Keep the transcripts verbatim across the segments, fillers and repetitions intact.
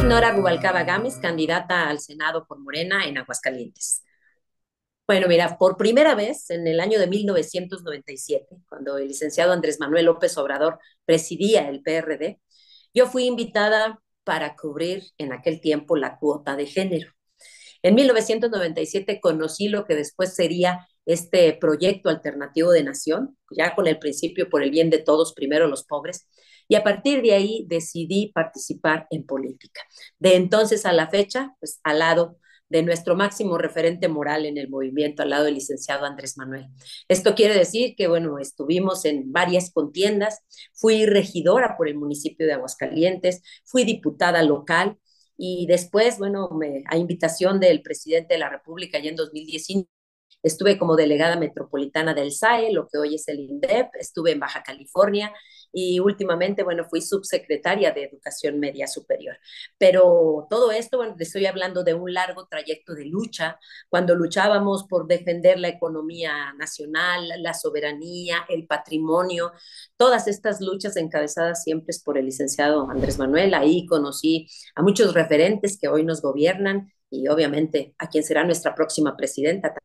Nora Rubalcaba Gámez, candidata al Senado por Morena en Aguascalientes. Bueno, mira, por primera vez en el año de mil novecientos noventa y siete, cuando el licenciado Andrés Manuel López Obrador presidía el P R D, yo fui invitada para cubrir en aquel tiempo la cuota de género. En mil novecientos noventa y siete conocí lo que después sería este proyecto alternativo de nación, ya con el principio por el bien de todos, primero los pobres, y a partir de ahí decidí participar en política. De entonces a la fecha, pues al lado de nuestro máximo referente moral en el movimiento, al lado del licenciado Andrés Manuel. Esto quiere decir que, bueno, estuvimos en varias contiendas, fui regidora por el municipio de Aguascalientes, fui diputada local, y después, bueno, me, a invitación del presidente de la República, ya en dos mil diecinueve, estuve como delegada metropolitana del S A E, lo que hoy es el INDEP, estuve en Baja California y últimamente, bueno, fui subsecretaria de Educación Media Superior. Pero todo esto, bueno, estoy hablando de un largo trayecto de lucha, cuando luchábamos por defender la economía nacional, la soberanía, el patrimonio, todas estas luchas encabezadas siempre por el licenciado Andrés Manuel. Ahí conocí a muchos referentes que hoy nos gobiernan y obviamente a quien será nuestra próxima presidenta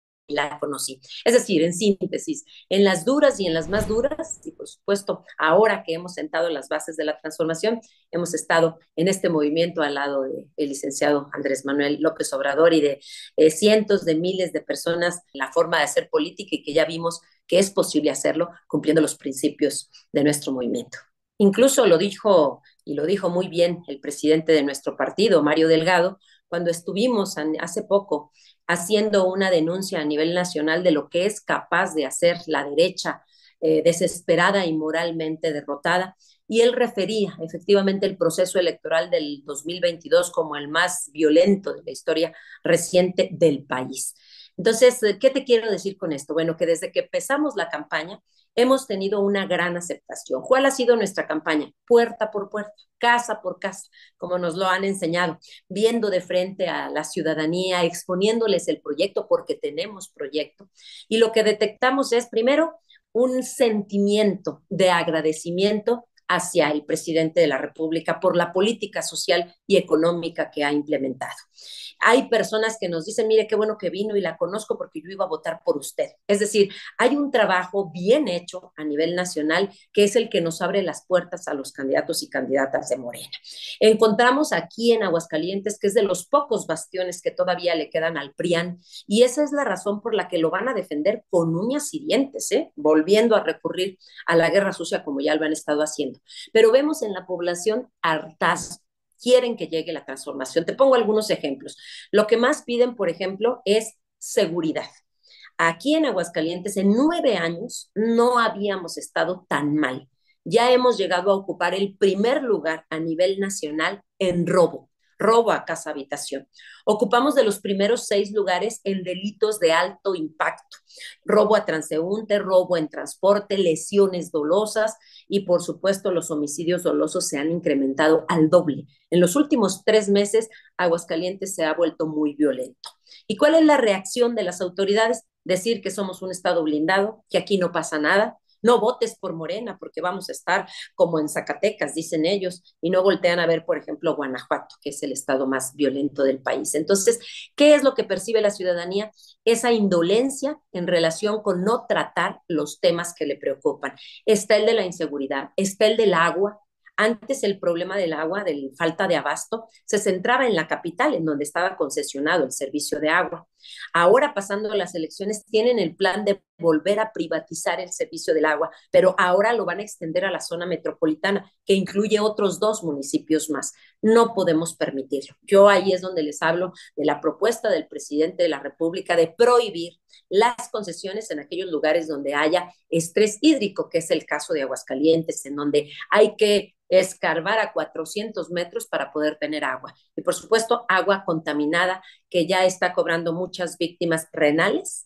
la conocí. Es decir, en síntesis, en las duras y en las más duras, y por supuesto, ahora que hemos sentado las bases de la transformación, hemos estado en este movimiento al lado del licenciado Andrés Manuel López Obrador y de eh, cientos de miles de personas, la forma de hacer política y que ya vimos que es posible hacerlo cumpliendo los principios de nuestro movimiento. Incluso lo dijo, y lo dijo muy bien el presidente de nuestro partido, Mario Delgado, cuando estuvimos hace poco haciendo una denuncia a nivel nacional de lo que es capaz de hacer la derecha eh, desesperada y moralmente derrotada. Y él refería efectivamente el proceso electoral del dos mil veintidós como el más violento de la historia reciente del país. Entonces, ¿qué te quiero decir con esto? Bueno, que desde que empezamos la campaña hemos tenido una gran aceptación. ¿Cuál ha sido nuestra campaña? Puerta por puerta, casa por casa, como nos lo han enseñado, viendo de frente a la ciudadanía, exponiéndoles el proyecto porque tenemos proyecto. Y lo que detectamos es, primero, un sentimiento de agradecimiento hacia el presidente de la República por la política social y económica que ha implementado. Hay personas que nos dicen, mire, qué bueno que vino y la conozco porque yo iba a votar por usted. Es decir, hay un trabajo bien hecho a nivel nacional que es el que nos abre las puertas a los candidatos y candidatas de Morena. Encontramos aquí en Aguascalientes que es de los pocos bastiones que todavía le quedan al PRIAN y esa es la razón por la que lo van a defender con uñas y dientes, ¿eh? Volviendo a recurrir a la guerra sucia como ya lo han estado haciendo. Pero vemos en la población hartazgo, quieren que llegue la transformación. Te pongo algunos ejemplos. Lo que más piden, por ejemplo, es seguridad. Aquí en Aguascalientes, en nueve años, no habíamos estado tan mal. Ya hemos llegado a ocupar el primer lugar a nivel nacional en robo, robo a casa habitación. Ocupamos de los primeros seis lugares en delitos de alto impacto, robo a transeúnte, robo en transporte, lesiones dolosas y por supuesto los homicidios dolosos se han incrementado al doble. En los últimos tres meses, Aguascalientes se ha vuelto muy violento. ¿Y cuál es la reacción de las autoridades? Decir que somos un estado blindado, que aquí no pasa nada, no votes por Morena porque vamos a estar como en Zacatecas, dicen ellos, y no voltean a ver, por ejemplo, Guanajuato, que es el estado más violento del país. Entonces, ¿qué es lo que percibe la ciudadanía? Esa indolencia en relación con no tratar los temas que le preocupan. Está el de la inseguridad, está el del agua. Antes el problema del agua, de la falta de abasto, se centraba en la capital, en donde estaba concesionado el servicio de agua. Ahora, pasando las elecciones, tienen el plan de volver a privatizar el servicio del agua, pero ahora lo van a extender a la zona metropolitana, que incluye otros dos municipios más. No podemos permitirlo. Yo ahí es donde les hablo de la propuesta del presidente de la República de prohibir las concesiones en aquellos lugares donde haya estrés hídrico, que es el caso de Aguascalientes, en donde hay que escarbar a cuatrocientos metros para poder tener agua. Y por supuesto, agua contaminada que ya está cobrando muchas víctimas renales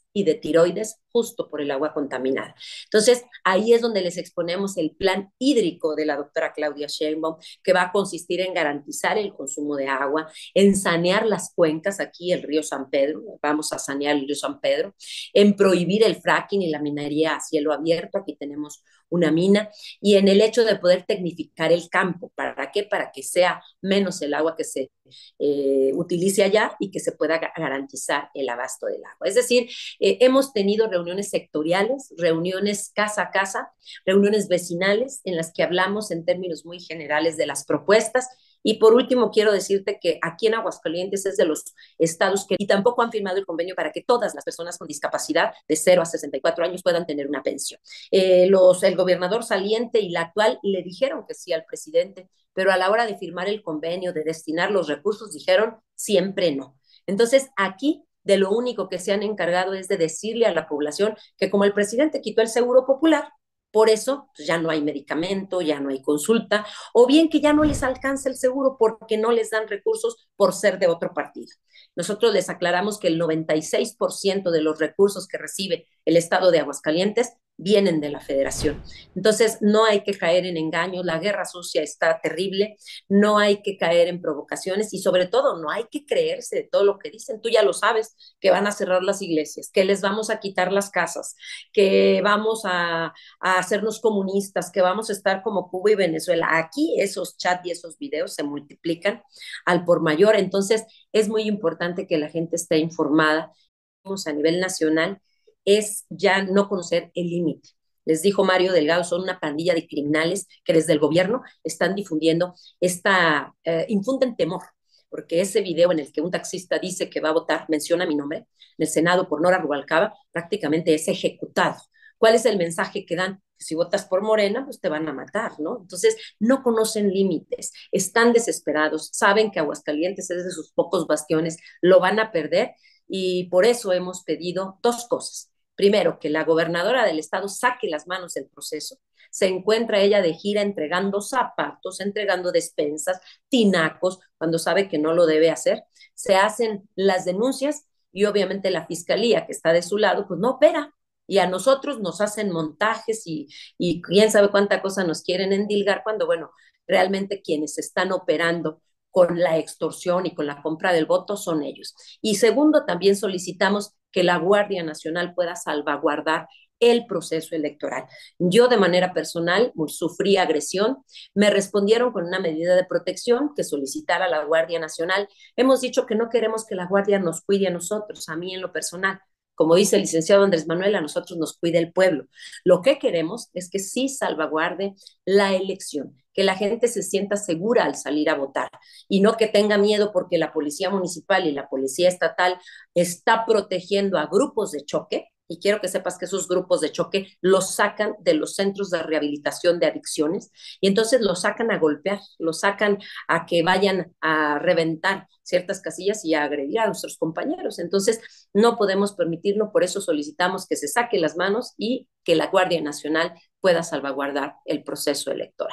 y de tiroides justo por el agua contaminada. Entonces, ahí es donde les exponemos el plan hídrico de la doctora Claudia Sheinbaum, que va a consistir en garantizar el consumo de agua, en sanear las cuencas, aquí el río San Pedro, vamos a sanear el río San Pedro, en prohibir el fracking y la minería a cielo abierto, aquí tenemos una mina, y en el hecho de poder tecnificar el campo. ¿Para qué? Para que sea menos el agua que se eh, utilice allá y que se pueda garantizar el abasto del agua. Es decir, eh, hemos tenido reuniones sectoriales, reuniones casa a casa, reuniones vecinales en las que hablamos en términos muy generales de las propuestas. Y por último, quiero decirte que aquí en Aguascalientes es de los estados que y tampoco han firmado el convenio para que todas las personas con discapacidad de cero a sesenta y cuatro años puedan tener una pensión. Eh, los, el gobernador saliente y la actual le dijeron que sí al presidente, pero a la hora de firmar el convenio, de destinar los recursos, dijeron siempre no. Entonces, aquí de lo único que se han encargado es de decirle a la población que como el presidente quitó el seguro popular, por eso pues, ya no hay medicamento, ya no hay consulta, o bien que ya no les alcanza el seguro porque no les dan recursos por ser de otro partido. Nosotros les aclaramos que el noventa y seis por ciento de los recursos que recibe el estado de Aguascalientes vienen de la federación. Entonces, no hay que caer en engaños, la guerra sucia está terrible, no hay que caer en provocaciones y sobre todo no hay que creerse de todo lo que dicen. Tú ya lo sabes, que van a cerrar las iglesias, que les vamos a quitar las casas, que vamos a, a hacernos comunistas, que vamos a estar como Cuba y Venezuela. Aquí esos chats y esos videos se multiplican al por mayor, entonces es muy importante que la gente esté informada a nivel nacional es ya no conocer el límite. Les dijo Mario Delgado, son una pandilla de criminales que desde el gobierno están difundiendo esta, eh, infunden temor, porque ese video en el que un taxista dice que va a votar, menciona mi nombre, en el Senado por Nora Rubalcaba, prácticamente es ejecutado. ¿Cuál es el mensaje que dan? Si votas por Morena, pues te van a matar, ¿no? Entonces, no conocen límites, están desesperados, saben que Aguascalientes es de sus pocos bastiones, lo van a perder y por eso hemos pedido dos cosas. Primero, que la gobernadora del estado saque las manos del proceso. Se encuentra ella de gira entregando zapatos, entregando despensas, tinacos, cuando sabe que no lo debe hacer. Se hacen las denuncias y obviamente la fiscalía que está de su lado, pues no opera. Y a nosotros nos hacen montajes y, y quién sabe cuánta cosa nos quieren endilgar cuando, bueno, realmente quienes están operando con la extorsión y con la compra del voto son ellos. Y segundo, también solicitamos que la Guardia Nacional pueda salvaguardar el proceso electoral. Yo de manera personal sufrí agresión, me respondieron con una medida de protección que solicitara a la Guardia Nacional. Hemos dicho que no queremos que la Guardia nos cuide a nosotros, a mí en lo personal. Como dice el licenciado Andrés Manuel, a nosotros nos cuida el pueblo. Lo que queremos es que sí salvaguarde la elección, que la gente se sienta segura al salir a votar y no que tenga miedo porque la policía municipal y la policía estatal está protegiendo a grupos de choque. Y quiero que sepas que esos grupos de choque los sacan de los centros de rehabilitación de adicciones y entonces los sacan a golpear, los sacan a que vayan a reventar ciertas casillas y a agredir a nuestros compañeros. Entonces, no podemos permitirlo, por eso solicitamos que se saque las manos y que la Guardia Nacional pueda salvaguardar el proceso electoral.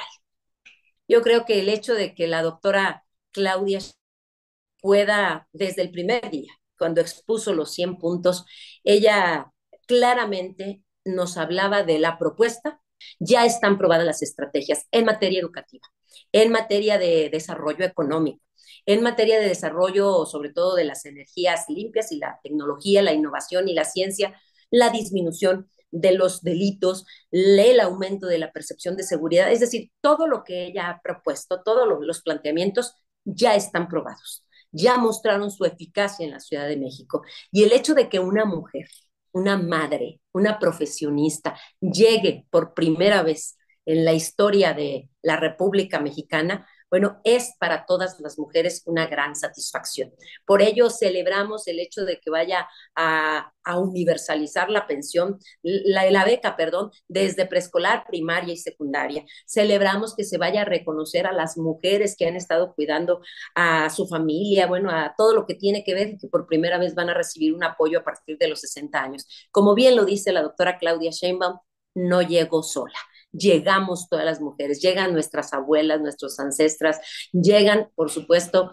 Yo creo que el hecho de que la doctora Claudia pueda, desde el primer día, cuando expuso los cien puntos, ella claramente nos hablaba de la propuesta, ya están probadas las estrategias en materia educativa, en materia de desarrollo económico, en materia de desarrollo, sobre todo de las energías limpias y la tecnología, la innovación y la ciencia, la disminución de los delitos, el aumento de la percepción de seguridad, es decir, todo lo que ella ha propuesto, todos los planteamientos ya están probados, ya mostraron su eficacia en la Ciudad de México. Y el hecho de que una mujer, una madre, una profesionista, llegue por primera vez en la historia de la República Mexicana, bueno, es para todas las mujeres una gran satisfacción. Por ello, celebramos el hecho de que vaya a, a universalizar la pensión, la, la beca, perdón, desde preescolar, primaria y secundaria. Celebramos que se vaya a reconocer a las mujeres que han estado cuidando a su familia, bueno, a todo lo que tiene que ver, que por primera vez van a recibir un apoyo a partir de los sesenta años. Como bien lo dice la doctora Claudia Sheinbaum, no llegó sola. llegamos todas las mujeres, llegan nuestras abuelas, nuestras ancestras, llegan, por supuesto,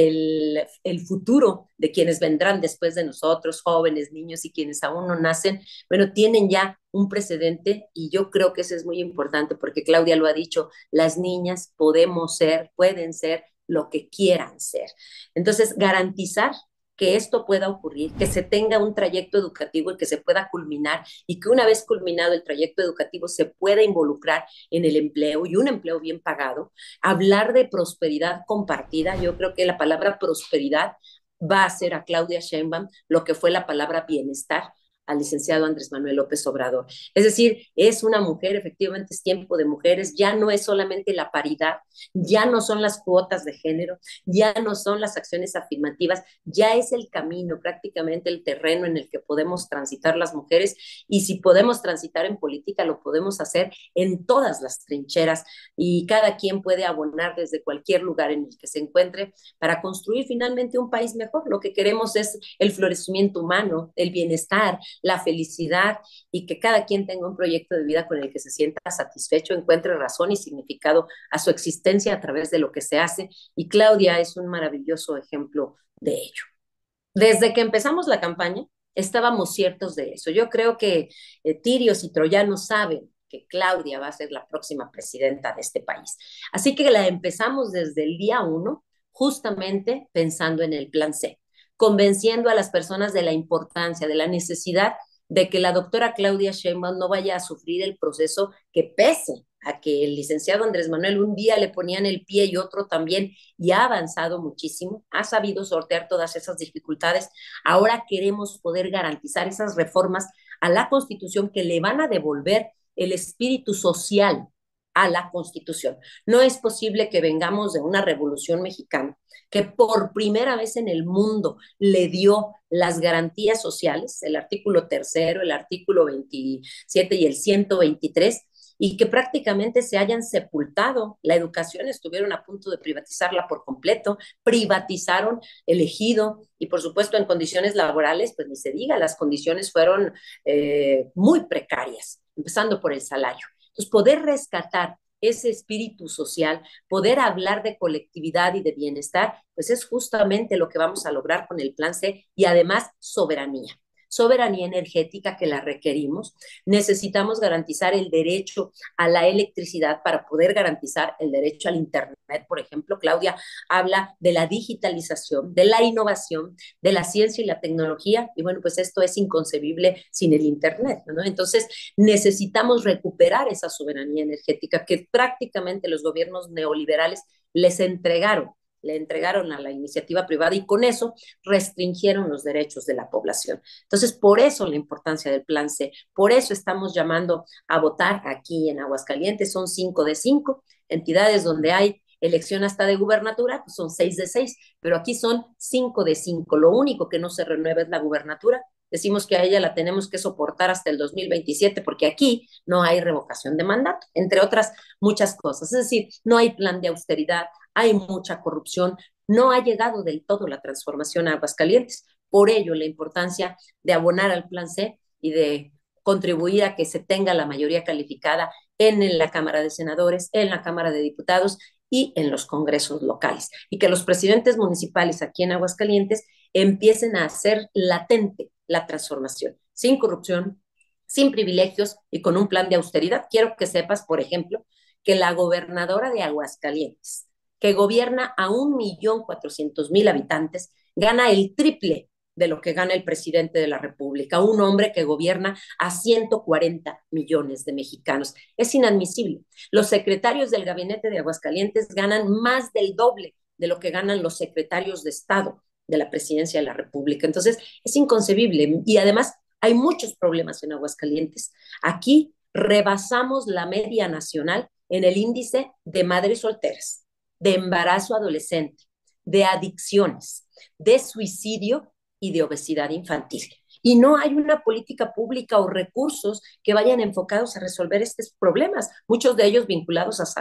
el, el futuro de quienes vendrán después de nosotros, jóvenes, niños y quienes aún no nacen, bueno, tienen ya un precedente y yo creo que eso es muy importante porque Claudia lo ha dicho, las niñas podemos ser, pueden ser lo que quieran ser. Entonces, garantizar que esto pueda ocurrir, que se tenga un trayecto educativo y que se pueda culminar y que una vez culminado el trayecto educativo se pueda involucrar en el empleo y un empleo bien pagado. Hablar de prosperidad compartida, yo creo que la palabra prosperidad va a hacer a Claudia Sheinbaum lo que fue la palabra bienestar al licenciado Andrés Manuel López Obrador. Es decir, es una mujer, efectivamente es tiempo de mujeres, ya no es solamente la paridad, ya no son las cuotas de género, ya no son las acciones afirmativas, ya es el camino, prácticamente el terreno en el que podemos transitar las mujeres y si podemos transitar en política, lo podemos hacer en todas las trincheras y cada quien puede abonar desde cualquier lugar en el que se encuentre para construir finalmente un país mejor. Lo que queremos es el florecimiento humano, el bienestar, la felicidad y que cada quien tenga un proyecto de vida con el que se sienta satisfecho, encuentre razón y significado a su existencia a través de lo que se hace. Y Claudia es un maravilloso ejemplo de ello. Desde que empezamos la campaña, estábamos ciertos de eso. Yo creo que eh, tirios y troyanos saben que Claudia va a ser la próxima presidenta de este país. Así que la empezamos desde el día uno, justamente pensando en el plan C, convenciendo a las personas de la importancia, de la necesidad de que la doctora Claudia Sheinbaum no vaya a sufrir el proceso que pese a que el licenciado Andrés Manuel un día le ponían el pie y otro también, y ha avanzado muchísimo, ha sabido sortear todas esas dificultades. Ahora queremos poder garantizar esas reformas a la Constitución que le van a devolver el espíritu social a la Constitución. No es posible que vengamos de una revolución mexicana que por primera vez en el mundo le dio las garantías sociales, el artículo tercero, el artículo veintisiete y el ciento veintitrés, y que prácticamente se hayan sepultado la educación, estuvieron a punto de privatizarla por completo, privatizaron el ejido y por supuesto en condiciones laborales, pues ni se diga, las condiciones fueron eh, muy precarias, empezando por el salario. Entonces, poder rescatar ese espíritu social, poder hablar de colectividad y de bienestar, pues es justamente lo que vamos a lograr con el Plan C y además soberanía. Soberanía energética que la requerimos. Necesitamos garantizar el derecho a la electricidad para poder garantizar el derecho al Internet. Por ejemplo, Claudia habla de la digitalización, de la innovación, de la ciencia y la tecnología. Y bueno, pues esto es inconcebible sin el Internet, ¿no? Entonces, necesitamos recuperar esa soberanía energética que prácticamente los gobiernos neoliberales les entregaron le entregaron a la iniciativa privada y con eso restringieron los derechos de la población. Entonces, por eso la importancia del Plan C, por eso estamos llamando a votar aquí en Aguascalientes, son cinco de cinco entidades donde hay elección hasta de gubernatura, pues son seis de seis, pero aquí son cinco de cinco. Lo único que no se renueva es la gubernatura. Decimos que a ella la tenemos que soportar hasta el dos mil veintisiete porque aquí no hay revocación de mandato, entre otras muchas cosas. Es decir, no hay plan de austeridad, hay mucha corrupción, no ha llegado del todo la transformación a Aguascalientes. Por ello, la importancia de abonar al Plan C y de contribuir a que se tenga la mayoría calificada en la Cámara de Senadores, en la Cámara de Diputados y en los congresos locales. Y que los presidentes municipales aquí en Aguascalientes empiecen a hacer latente la transformación, sin corrupción, sin privilegios y con un plan de austeridad. Quiero que sepas, por ejemplo, que la gobernadora de Aguascalientes, que gobierna a un millón cuatrocientos mil habitantes, gana el triple de lo que gana el presidente de la República, un hombre que gobierna a ciento cuarenta millones de mexicanos. Es inadmisible. Los secretarios del gabinete de Aguascalientes ganan más del doble de lo que ganan los secretarios de Estado de la presidencia de la República. Entonces, es inconcebible. Y además, hay muchos problemas en Aguascalientes. Aquí rebasamos la media nacional en el índice de madres solteras, de embarazo adolescente, de adicciones, de suicidio y de obesidad infantil. Y no hay una política pública o recursos que vayan enfocados a resolver estos problemas, muchos de ellos vinculados a salud.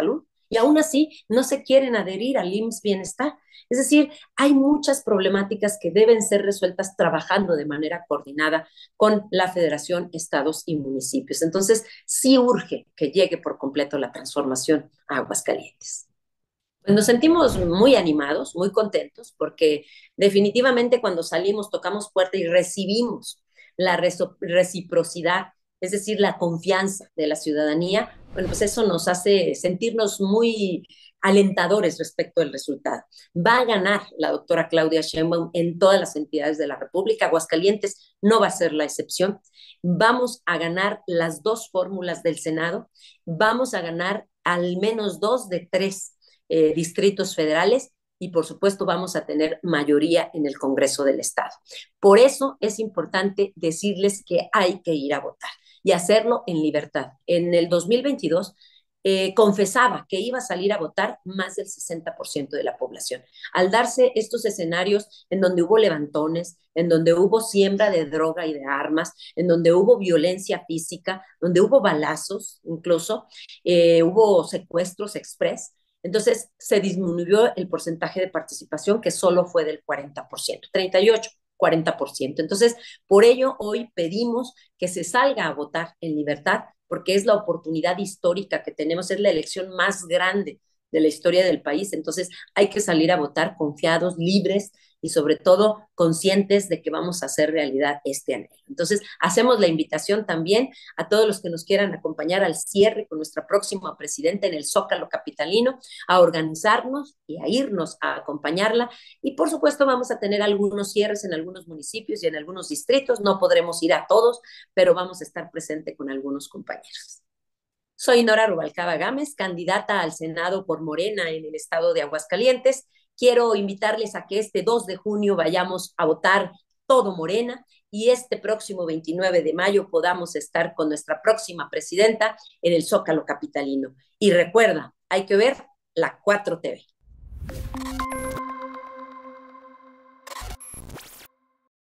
y aún así no se quieren adherir al I M S S Bienestar. Es decir, hay muchas problemáticas que deben ser resueltas trabajando de manera coordinada con la Federación, estados y municipios. Entonces, sí urge que llegue por completo la transformación a Aguascalientes. Pues nos sentimos muy animados, muy contentos, porque definitivamente cuando salimos, tocamos puerta y recibimos la reciprocidad, es decir, la confianza de la ciudadanía, bueno, pues eso nos hace sentirnos muy alentadores respecto al resultado. Va a ganar la doctora Claudia Sheinbaum en todas las entidades de la República. Aguascalientes no va a ser la excepción. Vamos a ganar las dos fórmulas del Senado. Vamos a ganar al menos dos de tres eh, distritos federales y por supuesto vamos a tener mayoría en el Congreso del Estado. Por eso es importante decirles que hay que ir a votar y hacerlo en libertad. En el dos mil veintidós eh, confesaba que iba a salir a votar más del sesenta por ciento de la población. Al darse estos escenarios en donde hubo levantones, en donde hubo siembra de droga y de armas, en donde hubo violencia física, donde hubo balazos incluso, eh, hubo secuestros express, entonces se disminuyó el porcentaje de participación que solo fue del cuarenta por ciento, treinta y ocho, cuarenta por ciento. Entonces, por ello hoy pedimos que se salga a votar en libertad porque es la oportunidad histórica que tenemos, es la elección más grande de la historia del país. Entonces, hay que salir a votar confiados, libres y sobre todo conscientes de que vamos a hacer realidad este anhelo. Entonces, hacemos la invitación también a todos los que nos quieran acompañar al cierre con nuestra próxima presidenta en el Zócalo capitalino, a organizarnos y a irnos a acompañarla. Y por supuesto vamos a tener algunos cierres en algunos municipios y en algunos distritos. No podremos ir a todos, pero vamos a estar presente con algunos compañeros. Soy Nora Rubalcaba Gámez, candidata al Senado por Morena en el estado de Aguascalientes. Quiero invitarles a que este dos de junio vayamos a votar todo Morena y este próximo veintinueve de mayo podamos estar con nuestra próxima presidenta en el Zócalo capitalino. Y recuerda, hay que ver la cuatro T V.